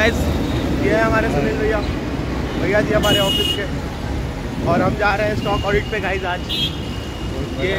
Guys, ये है हमारे सुनील भैया, भैया जी हमारे ऑफिस के, और हम जा रहे हैं स्टॉक ऑडिट पे गाइस आज। ये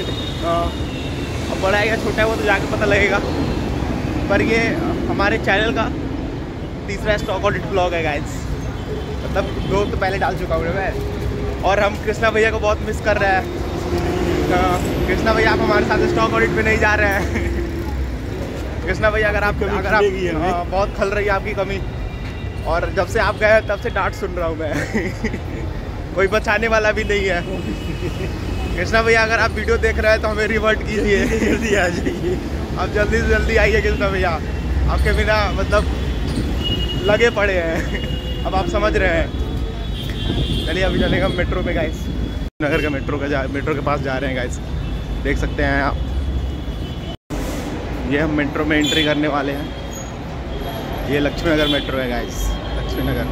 अब बड़ा है या छोटा है वो तो जाके पता लगेगा, पर ये हमारे चैनल का तीसरा स्टॉक ऑडिट ब्लॉग है गाइस। मतलब 2 तो पहले डाल चुका हूँ मैं, और हम कृष्णा भैया को बहुत मिस कर रहे हैं। कृष्णा भैया आप हमारे साथ स्टॉक ऑडिट पे नहीं जा रहे हैं। कृष्णा भैया अगर आप बहुत खल रही है आपकी कमी, और जब से आप गए तब से डांट सुन रहा हूँ मैं। कोई बचाने वाला भी नहीं है। कृष्णा भैया अगर आप वीडियो देख रहे हैं तो हमें रिवर्ट कीजिए, जल्दी आ जाइए, आप जल्दी से जल्दी आइए कृष्णा भैया, आपके बिना मतलब लगे पड़े हैं। अब आप समझ रहे हैं। चलिए अभी चलेगा मेट्रो पे गाइस, नगर का मेट्रो के पास जा रहे हैं गाइस, देख सकते हैं आप। ये हम मेट्रो में एंट्री करने वाले हैं। ये लक्ष्मी नगर मेट्रो है गाइस, लक्ष्मी नगर।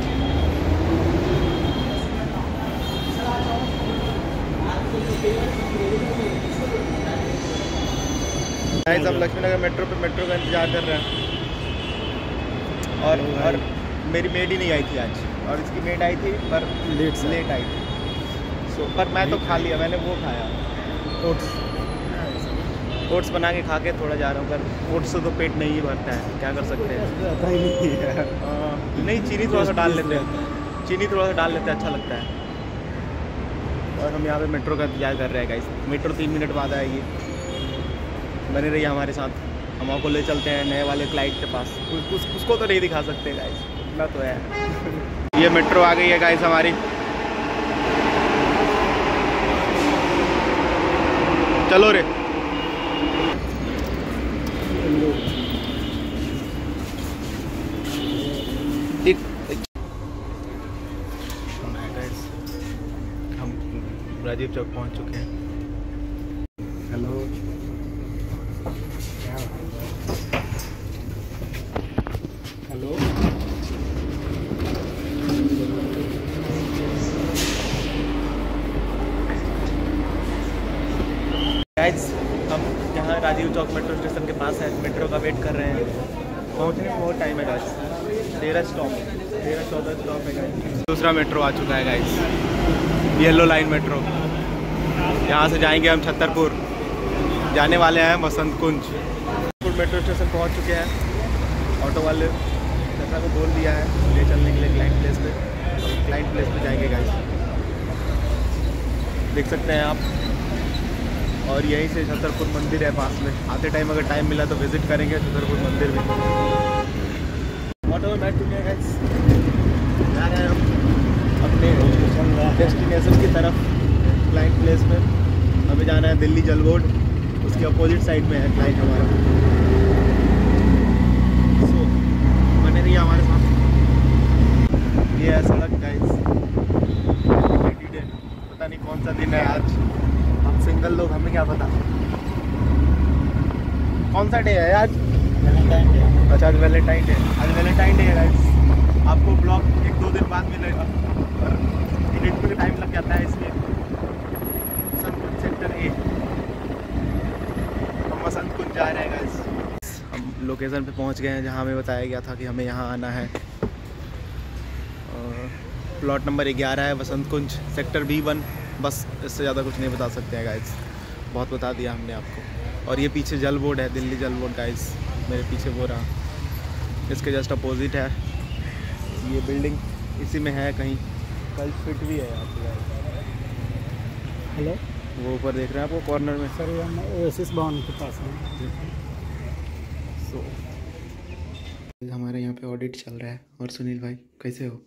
गाइस हम लक्ष्मी नगर मेट्रो का इंतजार कर रहे हैं, और मेरी मेड ही नहीं आई थी आज, और इसकी मेड आई थी पर लेट आई थी। सो पर मैं तो खा लिया, मैंने वो खाया ओट्स बना के खा के थोड़ा जा रहा हूँ, पर ओट्स से तो पेट नहीं ही भरता है, क्या कर सकते हैं। नहीं चीनी थोड़ा सा डाल लेते हैं, अच्छा लगता है। और हम यहाँ पे मेट्रो का इंतजार कर रहे हैं गाइस। मेट्रो 3 मिनट बाद आएगी, बने रहिए हमारे साथ। हम आपको ले चलते हैं नए वाले क्लाइंट के पास। उसको तो नहीं दिखा सकते गाइस, इतना तो है। ये मेट्रो आ गई है गाइस हमारी। चलो रे। हम राजीव चौक पहुंच चुके हैं। Hello, hello. गाइस हम यहाँ राजीव चौक मेट्रो स्टेशन के पास है, मेट्रो का वेट कर रहे हैं। पहुँचने में बहुत टाइम है गाइस, 13-14 स्टॉप है गाइस। दूसरा मेट्रो आ चुका है गाइस, येलो लाइन मेट्रो। यहाँ से जाएंगे हम छतरपुर, जाने वाले हैं वसंत कुंज। मेट्रो स्टेशन पहुँच चुके हैं। ऑटो वाले जैसा को बोल दिया है ले चलने के लिए क्लाइंट प्लेस पे। क्लाइंट प्लेस पे जाएंगे गाइस, देख सकते हैं आप। और यहीं से छतरपुर मंदिर है पास में। आते टाइम अगर टाइम मिला तो विजिट करेंगे छतरपुर मंदिर भी। ऑटो में बैठ चुके हैं गाइस, जा रहे हैं हम अपने डेस्टिनेशन की तरफ, क्लाइंट प्लेस में। हमें जाना है दिल्ली जल बोर्ड, उसके अपोजिट साइड में है क्लाइंट हमारा। सो बने रहिए हमारे साथ। ये है सड़क गाइस, पता नहीं कौन सा दिन है आज। हम सिंगल लोग, हमें क्या पता कौन सा डे है आज। Valentine Day. अच्छा आज वैलेंटाइन डे, है गाइस। आपको ब्लॉग 1-2 दिन बाद मिलेगा, और एडिट में टाइम लग जाता है इसलिए। वसंत कुंज सेक्टर ए, हम वसंत कुंज जा रहे हैं गाइस। हम लोकेशन पे पहुंच गए हैं जहां हमें बताया गया था कि हमें यहां आना है। प्लॉट नंबर 11 है, वसंत कुंज, सेक्टर B1। बस इससे ज़्यादा कुछ नहीं बता सकते हैं गाइस, बहुत बता दिया हमने आपको। और ये पीछे जल बोर्ड है, दिल्ली जल बोर्ड गाइस, मेरे पीछे वो रहा। इसके जस्ट अपोजिट है ये बिल्डिंग, इसी में है कहीं। कल फिट भी है यहाँ पे। हेलो, वो ऊपर देख रहे हैं आपको कॉर्नर में। सर ये हम ओएसिस भवन के पास हैं। सो हमारे यहाँ पे ऑडिट चल रहा है। और सुनील भाई कैसे हो?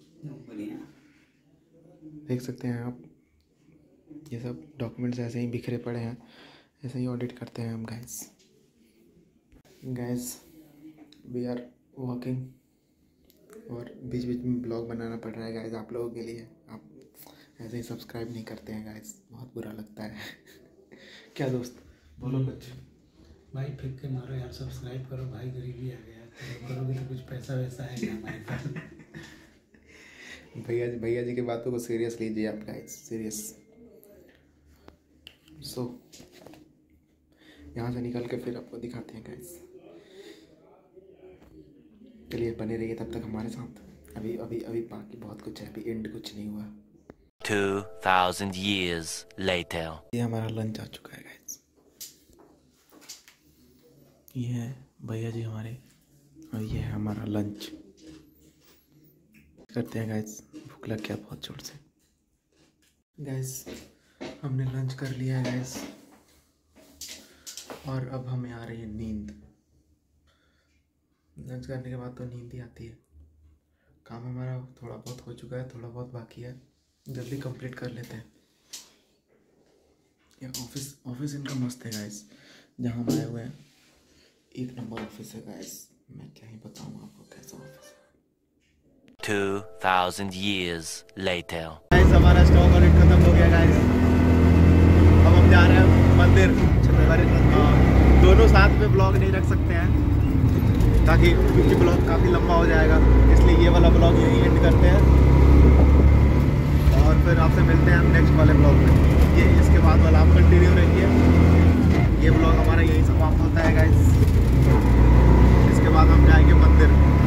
देख सकते हैं आप, ये सब डॉक्यूमेंट्स ऐसे ही बिखरे पड़े हैं, ऐसे ही ऑडिट करते हैं हम गाइस। वी आर वॉकिंग, और बीच बीच में ब्लॉग बनाना पड़ रहा है गाइस आप लोगों के लिए। आप ऐसे ही सब्सक्राइब नहीं करते हैं गाइस, बहुत बुरा लगता है। क्या दोस्त बोलो कुछ। भाई फेंक के मारो यार, सब्सक्राइब करो भाई, गरीबी आ गया। करोगे तो कुछ पैसा वैसा आएगा हमारे पास। भैया जी की बातों को सीरियस लीजिए आप गाइस, सीरियस। सो यहाँ से निकल के फिर आपको दिखाते हैं गाइस। चलिए बने रहिए तब तक हमारे साथ। अभी अभी अभी बाकी बहुत कुछ है, अभी एंड कुछ नहीं हुआ। 2000 years later. ये हमारा लंच आ चुका है गाइस। ये है भैया जी हमारे, और ये है हमारा लंच। करते हैं गाइस, भूख लग गया बहुत जोर से। गाइस हमने लंच कर लिया है गाइस, और अब हमें आ रही है नींद। लंच करने के बाद तो नींद ही आती है। काम हमारा थोड़ा बहुत हो चुका है, थोड़ा बहुत बाकी है, जल्दी कंप्लीट कर लेते हैं। ये ऑफिस इनका मस्त है गाइस, जहाँ हम आए हुए हैं। एक नंबर ऑफिस है गाइस, मैं क्या ही बताऊँ आपको कैसा ऑफिस है। 2000 years later. गाइस हमारा स्टॉक ऑडिट खत्म हो गया गाइस। अब हम जा रहे हैं मंदिर। दोनों साथ में ब्लॉग नहीं रख सकते हैं ताकि क्योंकि ब्लॉग काफ़ी लंबा हो जाएगा, इसलिए ये वाला ब्लॉग यहीं एंड करते हैं और फिर आपसे मिलते हैं हम नेक्स्ट वाले ब्लॉग में। ये इसके बाद वाला आप कंटिन्यू रहिए। ये ब्लॉग हमारा यहीं समाप्त होता है गाइस। इसके बाद हम जाएंगे मंदिर।